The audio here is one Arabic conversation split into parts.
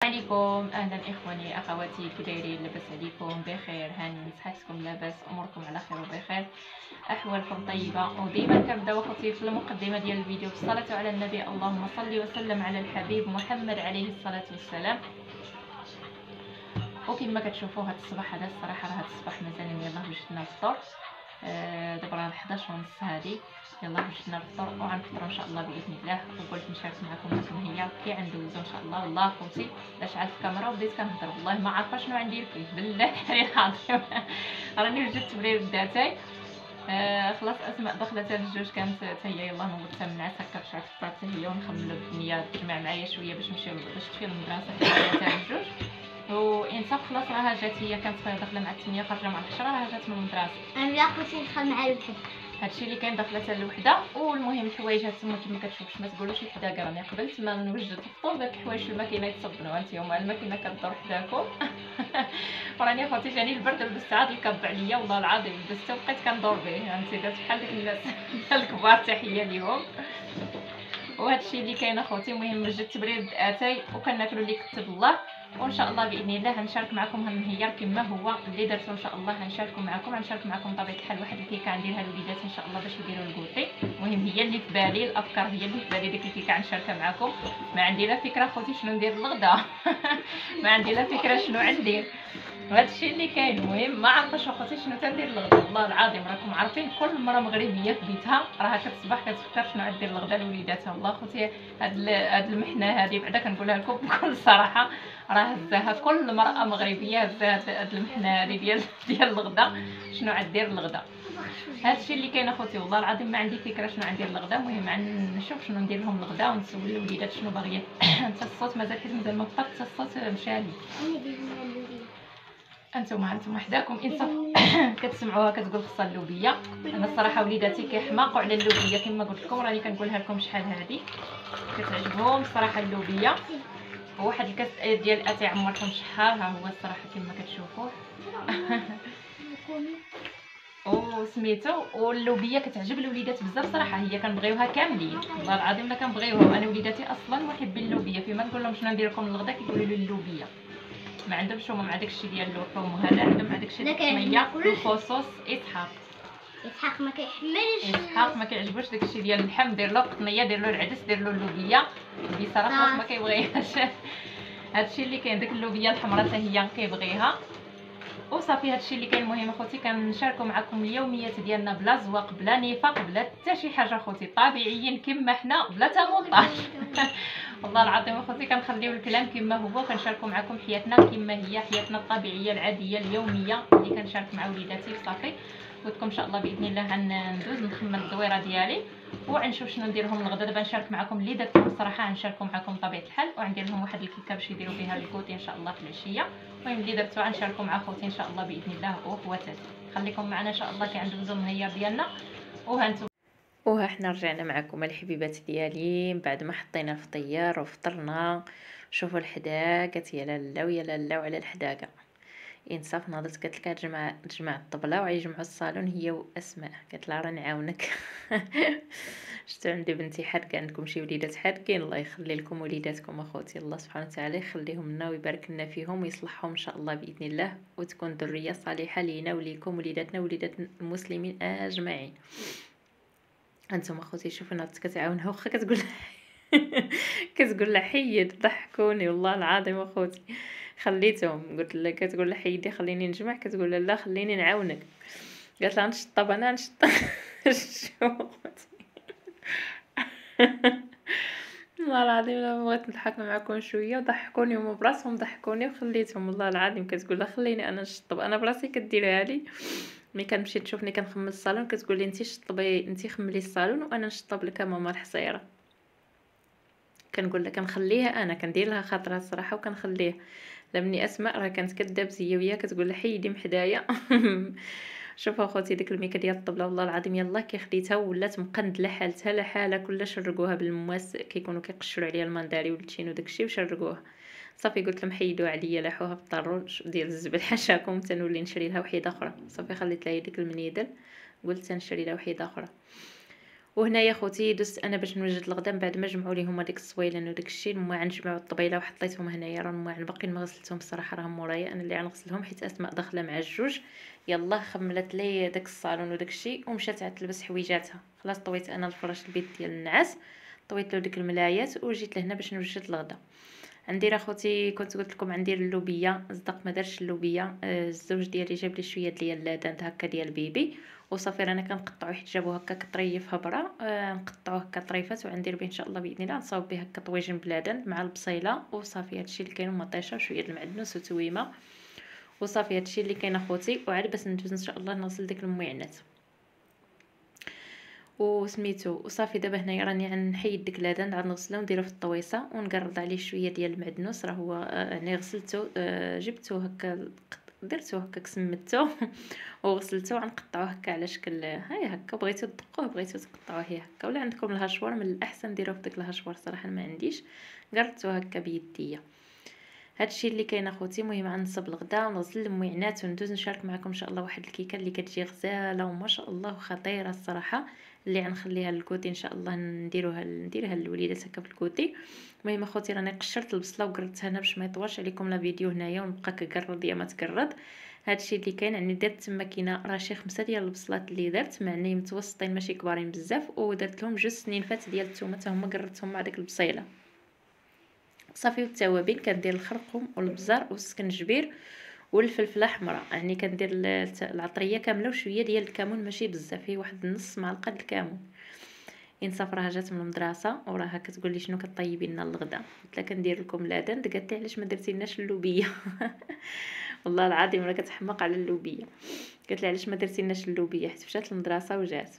عليكم. اهلا اخواني اخواتي، كي دايرين؟ لاباس عليكم؟ بخير؟ هاني صحتكم لاباس؟ اموركم على خير وبخير؟ احوالكم طيبه؟ وديما كنبداو اخوتي في المقدمه ديال الفيديو بالصلاه على النبي، اللهم صل وسلم على الحبيب محمد عليه الصلاه والسلام. وكما كتشوفوا هذا الصباح هذا الصراحه راه هذا الصباح مازال يلاه وجدنا الفطور. دابا راه 11 ونص هادي، يلا وجدنا الفطور وغنفطروا ان شاء الله باذن الله. وقلت نشارك معكم هاد هي كي غندوزو ان شاء الله. والله خوتي لا شعلت الكاميرا وبديت كنهضر والله ما عارفه شنو غندير فيه بالله العظيم. راني وجدت تبرير داتاي. خلاص اسماء دخلت الجوج، كانت حتى هي يلاه نوضتها من النعاس هكا باش فطرت هي ونخملوا الدنيا تجمع معايا شويه باش نمشيو باش تمشي للمدرسه حتى الجوج. وانصاف خلاص راها جات، هي كانت داخله مع 8 خارجه مع 10 راها جات من المدرسه. انا لا خوتي ندخل مع الوحده. هادشي اللي كاين دخلتها الوحده. والمهم الحوايج هاد تما كما كتشوفوا، ما تقولوش الحدا كاع، راني قبلت ما نوجد الفطور داك الحوايج في الماكينه يتصبنوا هانتوما الماكينه كدور حداكم. وراني خوتي جاني البرد لبست عاد الكب عليا والله العظيم، لبسته وبقيت كندور به هانتي دات بحال ديك الناس الكبار، تحيه ليهم. وهادشي اللي كاين اخوتي. المهم وجدت تبريد اتاي وكناكلوا اللي كتب الله، وان شاء الله باذن الله غنشارك معكم هالنهار كما هو اللي درتو ان شاء الله. غنشارك معكم طبيعه الحال واحد الكيكه نديرها للوليدات ان شاء الله باش يديروا الكوتي. المهم هي اللي في بالي، الافكار هي اللي في بالي، ديك الكيكه غنشاركها معكم. ما عندي لا فكره خوتي شنو ندير للغدا. ما عندي لا فكره شنو غندير، هادشي اللي كاين. المهم ما عرفتش اخوتي شنو تندير للغدا، والله العظيم راكم عارفين كل مره مغربيه في بيتها راها كتصبح كتفكر شنو غدير للغدا لوليداتها. والله اخوتي هاد المحنه هادي بعدا كنقولها لكم بكل صراحه، راه هزاها كل مراه مغربيه، هزاها هاد المحنه هادي ديال الغدا، شنو غدير للغدا. هادشي اللي كاين اخوتي، والله العظيم ما عندي فكره شنو غندير للغدا. المهم غنشوف شنو ندير لهم للغدا ونسول الوليدات شنو باغيه. انت الصوت مازال حيت مازال ما فطرت، حتى الصوت مشالي. انتم حداكم انصاف. كتسمعوها كتقول خصها اللوبيه. انا الصراحه وليداتي كيحماقوا على اللوبيه كما قلت لكم، راني كنقولها لكم شحال هذه كتعجبهم الصراحه اللوبيه. وواحد الكاس ديال اتاي عمرتهم شحال، ها هو الصراحه كما كتشوفوا. وسميتو واللوبيه كتعجب الوليدات بزاف صراحه، هي كنبغيوها كاملين والله العظيم لا كنبغيوها. وانا وليداتي اصلا محبين اللوبيه، فيما نقول لهم شنو ندير لكم للغدا كيقولوا لي اللوبيه. ما عندهمش هما مع داكشي ديال اللحوم وهذا، عندهم مع داكشي ديال الطميه والخصوص. اسحاق ما كيحملش، اسحاق ما كيعجبوش داكشي ديال اللحم، دير له القطنيه، دير له العدس، دير له اللوبيه بصراحه ما كيبغيهاش. هادشي اللي كاين، ديك اللوبيه الحمراء حتى هي كيبغيها وصافي. هادشي اللي كاين. المهم اخوتي كنشاركوا معكم اليوميات ديالنا بلا زواق بلا نفاق بلا حتى شي حاجه اخوتي، طبيعيين كما حنا بلا تمونطاج. والله العظيم اخوتي كنخليو الكلام كما هو، كنشاركوا معكم حياتنا كما هي، حياتنا الطبيعيه العاديه اليوميه اللي كنشارك مع وليداتي. صافي قلت لكم ان شاء الله باذن الله غندوز نخمم الدويره ديالي وغنشوف شنو ندير لهم الغدا. دابا نشارك معكم اللي درتهم الصراحه، غنشاركوا معكم بطبيعه الحال، وغندير لهم واحد الكيكه باش يديروا فيها الكوتي ان شاء الله في العشيه. المهم اللي درتو غنشاركوا مع خوتي ان شاء الله باذن الله وخواتاتي. خليكم معنا ان شاء الله كي غندوزو النهار ديالنا. وها حنا رجعنا معكم الحبيبات ديالي بعد ما حطينا الفطيار وفطرنا. شوفوا الحداقه يا لاله ويا لاله وعلى الحداقه. انصاف ناضت قالت لك تجمع الطبله ويجمعوا الصالون هي واسماء. قالت لها راه نعاونك. شتو عندي بنتي حاد عندكم شي وليدات حادين، الله يخلي لكم وليداتكم اخوتي، الله سبحانه وتعالى يخليهم لنا ويبارك لنا فيهم ويصلحهم ان شاء الله باذن الله، وتكون ذريه صالحه لينا وليكم وليداتنا وليدات المسلمين اجمعين. انتم اخوتي شوفوا ناضت كتعاونها واخا كتقول كتقول لها حيد ضحكوني والله العظيم اخوتي. خليتهم قلت لها كتقول لها حيدي خليني نجمع، كتقول لها لا خليني نعاونك. قالت لها نشطب انا نشطب. والله العظيم انا بغيت نضحك معكم شويه وضحكوني هما براسهم، ضحكوني وخليتهم. والله العظيم كتقول لها خليني انا نشطب، انا براسي كديرها لي. ملي كنمشي تشوفني كنخمم الصالون كتقول لي انت شطبي، انت خملي الصالون وانا نشطب لك ماما الحصيره. كنقول لها كنخليها، انا كندير لها خاطرها الصراحه وكنخليها. لمني اسماء راه كانت كداب زيه ويا كتقول لها حيدي من حدايا. شوفوا اخوتي ديك الميكه ديال الطبله والله العظيم يلاه كي خديتها ولات مقندله حالتها لا حاله، كلها شرقوها بالمواس كيكونوا كيقشروا عليها المنداري والتشين وداكشي وشرقوها. صافي قلت لهم حيدوا عليا لاحوها في الطروج ديال الزبل حاشاكم تنولي نشري لها وحيده اخرى. صافي خليت لها ديك المنيدل قلت نشري لها وحيده اخرى. وهنايا خوتي دوزت انا باش نوجد الغدا من بعد ما جمعوا لي هما ديك الصويلان وداك الشيء. الماعن جمعوا الطبيله وحطيتهم هنايا، راه الماعن باقيين ما غسلتهم الصراحه، راهم مورايا انا اللي غنغسلهم حيت اسماء داخله مع الجوج. يلا خملت لي داك الصالون وداك الشيء ومشات تلبس حويجاتها. خلاص طويت انا الفراش البيت ديال النعاس، طويت له ديك الملايات وجيت لهنا باش نوجد الغدا. عندي راه خوتي كنت قلت لكم غندير اللوبيه، صدق ما دارش اللوبيه. الزوج ديالي جاب لي شويه ديال اللادان هكا ديال البيبي وصافي رانا كنقطعو حيت جابو هكا كطريف هبره. نقطعو هكا طريفات وغندير به ان شاء الله باذن الله، نصاوب به هكا طويجين بلادن مع البصيله وصافي. هادشي اللي كاين، مطيشه وشويه المعدنوس وتويمه وصافي. هادشي اللي كاين اخوتي. وعاد باش ندوز ان شاء الله نغسل ديك المعينات وسميتو وصافي. دابا هنايا راني غنحيد ديك لادان عاد نغسلو ونديرو في الطويصه ونقرض عليه شويه ديال المعدنوس. راه هو يعني غسلته، جبته هكا درتو هكا سمتو وغسلته. غنقطعوه هكا على شكل هاي هكا، بغيتو تدقوه بغيتو تقطعوه هي هكا، ولا عندكم الهاشوار من الاحسن ديروه في داك الهاشوار. صراحه ما عنديش، قرضته هكا بيديا. هادشي اللي كاين اخوتي. المهم غنصب الغدا ونغسل المعينات وندوز نشارك معكم ان شاء الله واحد الكيكه اللي كتجي غزاله وما شاء الله خطيره الصراحه، اللي غنخليها للكوتي ان شاء الله نديرها للوليدات هكا في الكوتي. المهم اخوتي راني قشرت البصله وقرضتها انا باش ما يطولش عليكم لا فيديو هنايا ونبقى كقرض يا ما تقرض. هادشي اللي كاين. يعني درت تما كاينه راه شي 5 ديال البصلات اللي درت، معني متوسطين ماشي كبارين بزاف، ودرت لهم 2 سنينفات ديال الثومه حتى هما قرضتهم مع داك البصيله صافي. والتوابل كندير الخرقوم والبزار والسكنجبير والفلفله حمراء. يعني كندير العطريه كامله وشويه ديال الكمون ماشي بزاف، هي واحد نص معلقه الكمون. انصاف راها جات من المدرسه وراها كتقول لي شنو كطيبي لنا الغدا. قلت لها كندير لكم لادان. قالت لي علاش ما درتيناش اللوبيه والله العظيم راه كتحمق على اللوبيه. قالت لي علاش ما درتيناش اللوبيه حيت مشات للمدرسه وجات.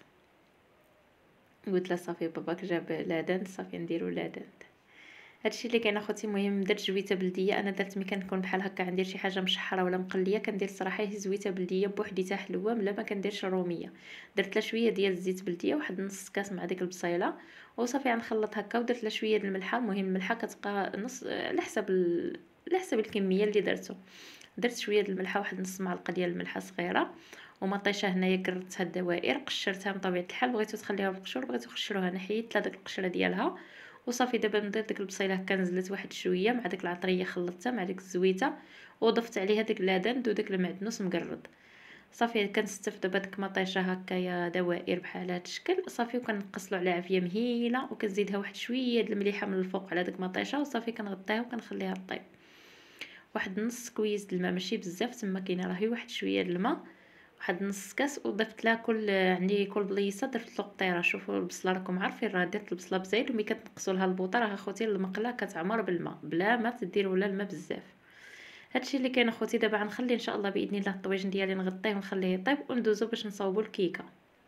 قلت لها صافي باباك جاب لادان صافي نديرو لادان. هادشي اللي كاين اخوتي. المهم درت جويته بلديه. انا درت ملي كنكون بحال هكا غندير شي حاجه مشحره ولا مقليه كندير صراحه هي زويته بلديه بوحديتها حلوه، ملا ما كنديرش الروميه. درت لها شويه ديال الزيت بلديه واحد نص كاس مع ديك البصيله وصافي غنخلط هكا. ودرت لها شويه د الملحه. المهم الملحه كتبقى نص على حسب الكميه اللي درتو. درت شويه د الملحه واحد نص معلقه ديال الملحه صغيره ومطيشه. هنايا قرطتها الدوائر قشرتها من طبيعه الحال، بغيتو تخليها بالقشور بغيتو خشروها، انا حيدت لها داك القشره ديالها وصافي. دابا ندير ديك البصيله هكا نزلت واحد شويه مع ديك العطريه خلطتها مع ديك الزويته وضفت عليها ديك اللادان وداك المعدنوس مقرض صافي. كنستف دابا ديك مطيشه هكايا دوائر بحال هاد الشكل صافي. وكنقصلو على عافيه مهيله وكنزيدها واحد شويه د المليحه من الفوق على ديك مطيشه وصافي. كنغطيها وكنخليها طيب واحد نص كويس د الماء ماشي بزاف. تما كاينه راه واحد شويه د الماء واحد نص كاس. وضفت لها عندي كل بليصه درت له قطيره. شوفوا البصله راكم عارفين راه درت البصله بزايد وملي كتنقصوا لها البوطه راه اخوتي المقله كتعمر بالماء بلا ما تديروا لا الماء بزاف. هادشي اللي كاين اخوتي. دابا غنخلي ان شاء الله باذن الله الطويجن ديالي نغطيه ونخليه يطيب وندوزو باش نصاوبوا الكيكه.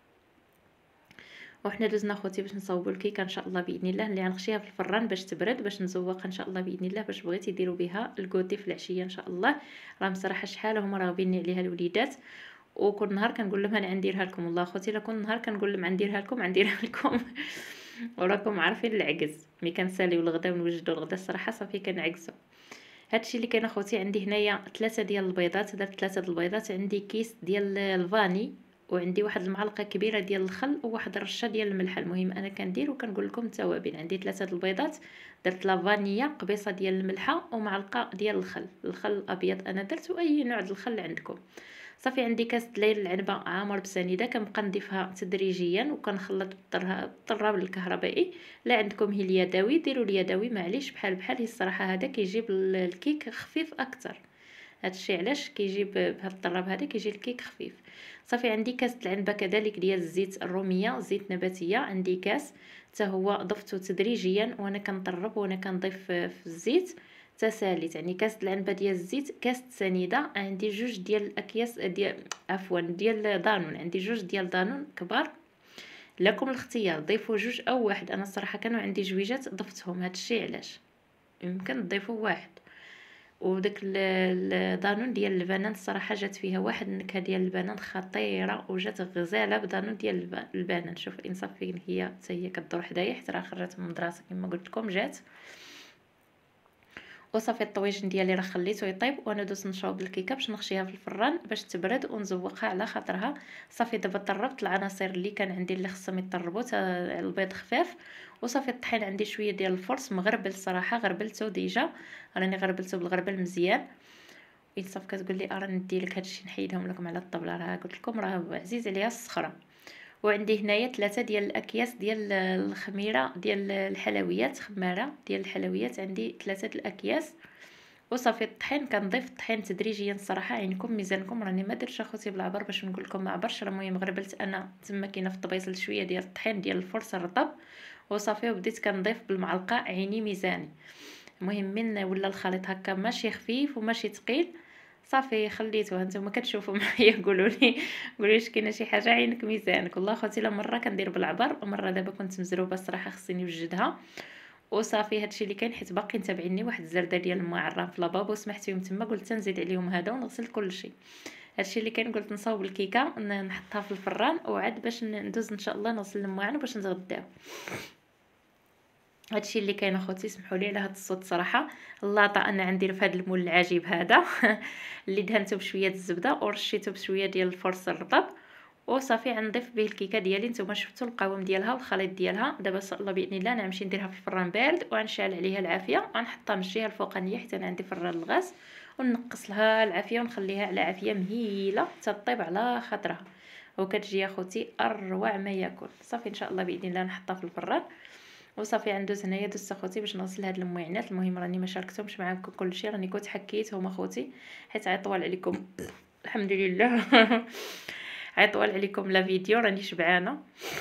وحنا دوزنا اخوتي باش نصاوبوا الكيكه ان شاء الله باذن الله، اللي غنخشيها في الفران باش تبرد باش نزوقها ان شاء الله باذن الله، باش بغيتي ديروا بها الكوتي في العشيه ان شاء الله. راه بصراحه شحال هما راغبين عليها الوليدات وكل نهار كنقول لهم انا غنديرها لكم. والله اخوتي لا كل نهار كنقول لهم غنديرها لكم وراكم عارفين العجز ملي كنساليو الغدا ونوجدوا الغدا الصراحه صافي كنعجزوا. هادشي اللي كاين اخوتي. عندي هنايا 3 ديال البيضات. درت 3 د البيضات. عندي كيس ديال الفاني وعندي واحد المعلقه كبيره ديال الخل وواحد رشه ديال الملح. المهم انا كندير وكنقول لكم التوابل. عندي 3 د البيضات، درت لا فانيا قبيصه ديال الملحه ومعلقه ديال الخل الابيض انا درت اي نوع د الخل عندكم صافي. عندي كاس دليل العنبه عامر بسنيده كنبقى نضيفها تدريجيا وكنخلط بالطراب الكهربائي. لا عندكم هي اليدوي ديروا اليدوي معليش بحال هي الصراحه هذا كيجيب الكيك خفيف اكثر. هادشي علاش كيجيب بهذا الطراب هذا كيجي الكيك خفيف صافي. عندي كاس العنبه كذلك ديال الزيت الروميه زيت نباتيه. عندي كاس حتى هو ضفته تدريجيا وانا كنطرب وانا كنضيف في الزيت تساليت. يعني كاس العنبه ديال الزيت كاس سنيده. عندي 2 ديال الاكياس ديال ديال دانون. عندي 2 ديال دانون كبار. لكم الاختيار ضيفوا 2 او واحد. انا الصراحه كانوا عندي جويجات ضفتهم. هادشي علاش يمكن تضيفوا واحد. وداك الدانون ديال البنان الصراحه جات فيها واحد النكهه ديال البنان خطيره وجات غزاله بدانون ديال البنان. شوف انصاف فين هي حتى هي كدور حدايا حتى راه خرجت من المدرسه كما قلت لكم جات. وصافي الطويجن ديالي راه خليته يطيب، وانا دوزت نشوب الكيكه باش نخشيها في الفران باش تبرد ونزوقها على خاطرها. صافي دابا طربت العناصر اللي كان عندي اللي خصهم يطربوا، البيض خفاف، وصافي الطحين عندي شويه ديال الفرص مغربل صراحه، غربلته ديجا، راني غربلته بالغربل مزيان. صافي كتقول لي راه ندي لك هادشي نحيدهم لكم على الطبله، راه قلت لكم راه عزيز عليها الصخره. وعندي هنايا 3 ديال الاكياس ديال الخميره ديال الحلويات، خماره ديال الحلويات، عندي 3 الاكياس. وصافي الطحين كنضيف الطحين تدريجيا صراحه، عينكم ميزانكم، راني ما درتش اخوتي بالعبر باش نقول لكم ما عبرش، راه المهم غربلت انا تما كاينه في الطبيصل شويه ديال الطحين ديال الفرصه الرطب، وصافي وبديت كنضيف بالمعلقه عيني ميزاني. المهم من ولا الخليط هكا ماشي خفيف وماشي ثقيل، صافي خليته. هانتوما كتشوفوا معايا قولوا لي واش كاينه شي حاجه عينك ميزانك. والله اخوتي لا مره كندير بالعبر، ومره دابا كنت مزروبه الصراحه خصني نوجدها. وصافي هادشي اللي كاين، حيت باقي تابعيني واحد الزرده ديال الماء عرام في لابابو سمحتيهم تما، قلت نزيد عليهم هذا ونغسل كلشي. هادشي اللي كاين، قلت نصاوب الكيكه نحطها في الفران وعاد باش ندوز ان شاء الله نغسل المواعن باش نتغداو. هادشي اللي كاين اخوتي، سمحوا لي على هاد الصوت صراحه. اللاطه انا عندي في هاد المول العجيب هذا اللي دهنته بشويه الزبده ورشيته بشويه ديال الفرص الرطب، وصافي غنضيف به الكيكه ديالي. نتوما شفتوا القوام ديالها والخليط ديالها. دابا ان شاء الله باذن الله نمشي نديرها في الفران بارد وغنشعل عليها العافيه ونحطها من الجهه الفوقانيه حيت انا عندي فران الغاز، ونقص لها العافيه ونخليها على عافيه مهيله تطيب على خاطرها، وكتجي اخوتي اروع ما ياكل. صافي ان شاء الله باذن الله نحطها في الفران. وصافي غندوز هنايا دوزت اخوتي باش نغسل هاد المعينات. المهم راني ما شاركتهمش معاكم كلشي، راني كنت حكيتهم اخوتي حيت عيطوال عليكم الحمد لله عيطوال عليكم لا فيديو، راني شبعانه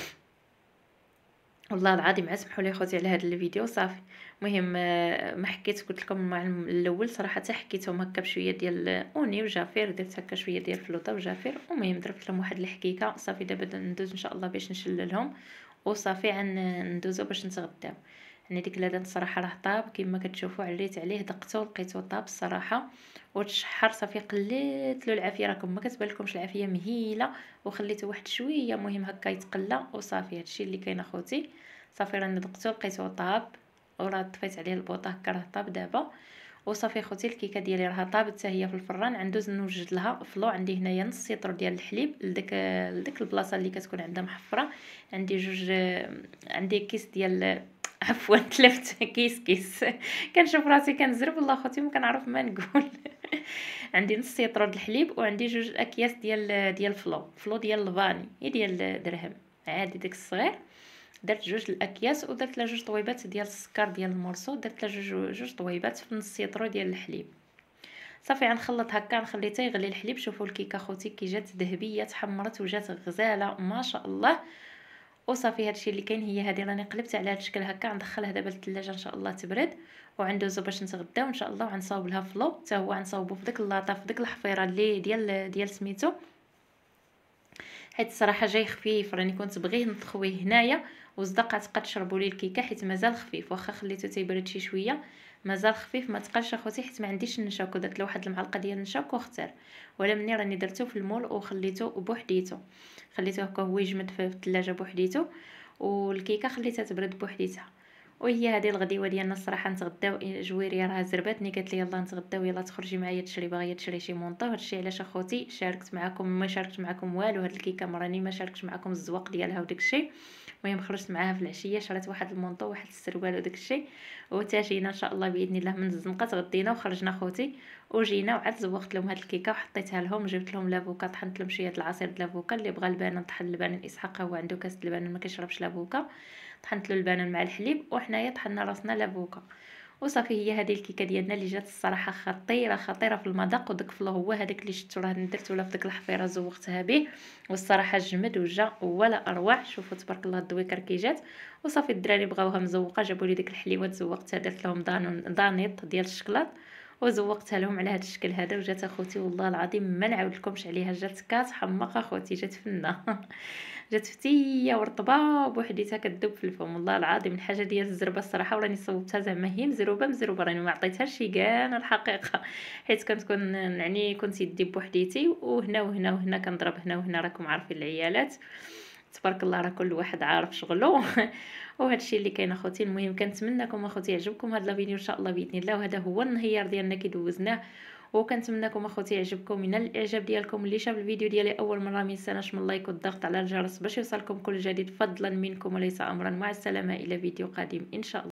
والله العظيم. اسمحوا لي اخوتي على هذا الفيديو. صافي المهم ما حكيت، قلت لكم مع الاول صراحه حكيتهم هكا بشويه ديال اوني وجافير، درت هكا شويه ديال فلوطه وجافير، المهم درت لهم واحد الحكيكه. صافي دابا ندوز ان شاء الله باش نشللهم، وصافي ندوزو باش نتغداو. يعني ديك لادان الصراحه راه طاب كما كتشوفوا، عليت عليه دقته لقيتو طاب الصراحه وتشحر. صافي قليت له العافيه، راكم ما كتبان لكمش العافيه مهيله، وخليته واحد شويه مهم هكا يتقلى. وصافي هادشي اللي كاين اخوتي. صافي راني دقته لقيتو طاب، وراه طفيت عليه البوطه هكا راه طاب دابا. وصافي اخوتي الكيكه ديالي راها طابت حتى هي في الفران. غندوز نوجد لها فلو. عندي هنايا نص سيطر ديال الحليب لديك البلاصه اللي كتكون عندها محفره. عندي عندي كيس ديال عفوا تلفت كيس كنشوف راسي كنزرب والله اخوتي ما كنعرف ما نقول عندي نص سيطر د الحليب وعندي 2 اكياس ديال فلو ديال الفاني، ديال درهم عادي داك الصغير. درت 2 الاكياس ودرت له 2 طويبات ديال السكر ديال المورسو، درت له 2 طويبات في نص سيطرو ديال الحليب. صافي غنخلط هكا نخلي حتى يغلي الحليب. شوفوا الكيكه اخوتي كي جات ذهبيه تحمرت وجات غزاله ما شاء الله. وصافي هادشي اللي كاين. هي هذه راني قلبت على هذا الشكل هكا، غندخلها دابا للثلاجه ان شاء الله تبرد، وغندوزو باش نتغداو ان شاء الله. وغنصاوب لها فلو حتى هو غنصاوبو في ديك اللاطه في ديك الحفيره اللي ديال سميتو، حيت الصراحه جاي خفيف. راني كنت بغيه نطخويه هنايا وصدق تبقى تشربوا لي الكيكه حيت مازال خفيف، واخا خليته تيبرد شي شويه مازال خفيف ما تقالش اخوتي، حيت ما عنديش النشاكو. درت له واحد المعلقه ديال النشاكو واختار، ولا مني راني درته في المول وخليته بوحديته، خليته هكا هو يجمد في الثلاجه بوحديته، والكيكه خليتها تبرد بوحديتها. وهي هذه الغديوه ديالنا الصراحه نتغداو. جويريه راه زرباتني قالت لي يلا نتغداو يلا تخرجي معايا تشري، باغيه تشري شي مونطو. هادشي علاش اخوتي شاركت معكم، ما شاركت معكم والو. هاد الكيكه راني ما شاركتش معكم الزواق ديالها وداكشي. المهم خرجت معاها في العشيه، شريت واحد المونطو واحد السروال وداكشي، وتاجينا ان شاء الله باذن الله من الزنقه تغدينا وخرجنا اخوتي وجينا وعاد زوقت لهم هاد الكيكه وحطيتها لهم. جبت لهم لافوكا، طحنت لهم شويه العصير د لافوكا. اللي بغى البنان طحن البنان، اسحاق هو عنده كاس البنان ما كيشربش لافوكا، طحنت له البنان مع الحليب وحنايا طحنا راسنا لافوكا. وصافي هي هذه الكيكه ديالنا اللي جات الصراحه خطيره في المذاق. وداك فلو هو هذاك اللي شفتوا راه درتو له في ديك الحفيره زوقتها به، والصراحه جمد وجا ولا اروع. شوفوا تبارك الله الدويكر كي جات. وصافي الدراري بغاوها مزوقه، جابوا لي ديك الحليوات زوقتها، درت لهم دانيط ديال الشكلاط وزوقتها لهم على هذا الشكل هذا. وجات اخوتي والله العظيم ما نعاود لكمش عليها، جات كتحمق اخوتي، جات فنه جات فتيه ورطبه بوحديتها كدوب في الفم. والله العظيم الحاجه ديال الزربه الصراحه، وراني صوبتها زعما هي مزروبه راني ما عطيتهاش شي كان الحقيقه، حيت كنت يعني كنت يدي بوحديتي وهنا كنضرب هنا وهنا، راكم عارفين العيالات. تبارك الله راه كل واحد عارف شغله. وهذا الشيء اللي كاين اخوتي. المهم كنتمنىكم اخوتي يعجبكم هذا الفيديو ان شاء الله باذن الله، وهذا هو النهيار ديالنا كي دوزناه. وكنتمنىكم اخوتي يعجبكم من الاعجاب ديالكم. اللي شاف الفيديو ديالي اول مره ما ينساناش من لايك والضغط على الجرس باش يوصلكم كل جديد فضلا منكم وليس امرا. مع السلامه الى فيديو قادم ان شاء الله.